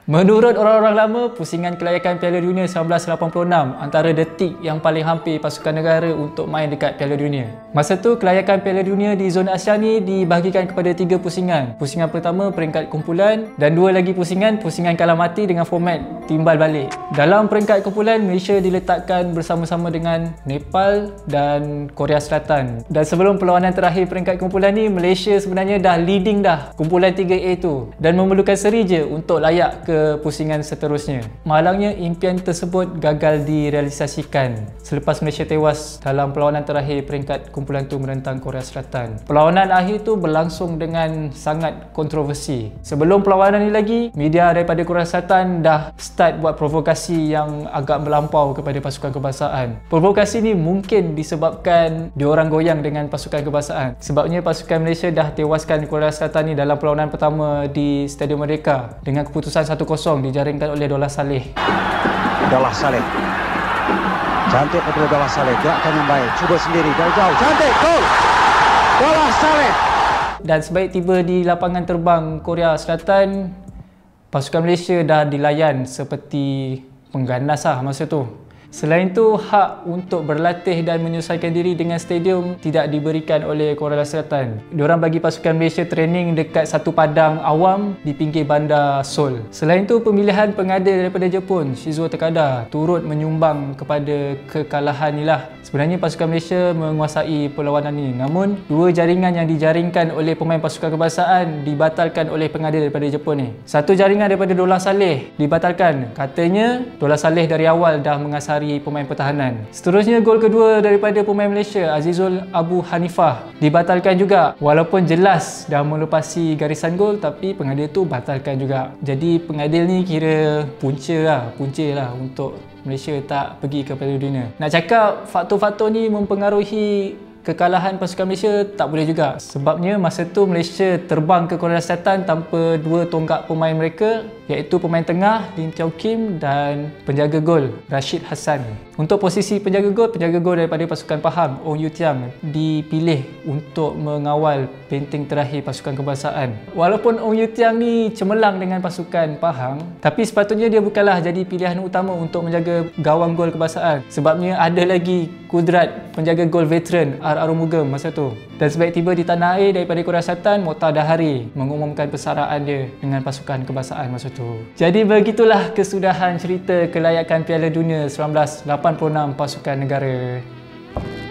Menurut orang-orang lama, pusingan kelayakan Piala Dunia 1986 antara detik yang paling hampir pasukan negara untuk main dekat Piala Dunia. Masa tu, kelayakan Piala Dunia di zona Asia ni dibahagikan kepada 3 pusingan. Pusingan pertama peringkat kumpulan dan 2 lagi pusingan kalah mati dengan format timbal balik. Dalam peringkat kumpulan, Malaysia diletakkan bersama-sama dengan Nepal dan Korea Selatan. Dan sebelum perlawanan terakhir peringkat kumpulan ni, Malaysia sebenarnya dah leading dah kumpulan 3A tu dan memerlukan seri je untuk layak ke pusingan seterusnya. Malangnya impian tersebut gagal direalisasikan selepas Malaysia tewas dalam perlawanan terakhir peringkat kumpulan tu menentang Korea Selatan. Perlawanan akhir tu berlangsung dengan sangat kontroversi. Sebelum perlawanan ni lagi, media daripada Korea Selatan dah start buat provokasi yang agak melampau kepada pasukan kebangsaan. Provokasi ni mungkin disebabkan diorang goyang dengan pasukan kebangsaan. Sebabnya pasukan Malaysia dah tewaskan Korea Selatan ni dalam perlawanan pertama di Stadium Merdeka dengan keputusan 1-0 dijaringkan oleh Dollah Saleh. Dollah Saleh. Cantik betul Dollah Saleh. Gerakan yang baik. Cuba sendiri jauh-jauh. Cantik. Gol. Dollah Saleh. Dan sebaik tiba di lapangan terbang Korea Selatan, pasukan Malaysia dah dilayan seperti pengganas lah masa tu. Selain tu, hak untuk berlatih dan menyesuaikan diri dengan stadium tidak diberikan oleh Korea Selatan. Diorang bagi pasukan Malaysia training dekat satu padang awam di pinggir bandar Seoul. Selain tu, pemilihan pengadil daripada Jepun, Shizuo Takada, turut menyumbang kepada kekalahan ni lah. Sebenarnya pasukan Malaysia menguasai perlawanan ni. Namun, 2 jaringan yang dijaringkan oleh pemain pasukan kebangsaan dibatalkan oleh pengadil daripada Jepun ni. Satu jaringan daripada Dollah Saleh dibatalkan. Katanya, Dollah Saleh dari awal dah mengasari pemain pertahanan. Seterusnya, gol kedua daripada pemain Malaysia, Azizul Abu Hanifah, dibatalkan juga. Walaupun jelas dah melepasi garisan gol, tapi pengadil tu batalkan juga. Jadi pengadil ni kira punca lah untuk Malaysia tak pergi ke Piala Dunia. Nak cakap faktor-faktor ni mempengaruhi kekalahan pasukan Malaysia, tak boleh juga. Sebabnya masa tu Malaysia terbang ke Korea Selatan tanpa 2 tonggak pemain mereka, iaitu pemain tengah Lim Tiao Kim dan penjaga gol Rashid Hassan. Untuk posisi penjaga gol daripada pasukan Pahang, Ong Yu Tiang, dipilih untuk mengawal penting terakhir pasukan kebangsaan. Walaupun Ong Yu Tiang ni cemerlang dengan pasukan Pahang, tapi sepatutnya dia bukanlah jadi pilihan utama untuk menjaga gawang gol kebangsaan. Sebabnya ada lagi kudrat penjaga gol veteran Arumugam masa tu. Dan sebaik tiba di tanah air daripada Korea Selatan, Mokhtar Dahari mengumumkan persaraan dia dengan pasukan kebangsaan masa tu. Jadi begitulah kesudahan cerita kelayakan Piala Dunia 1986 pasukan negara.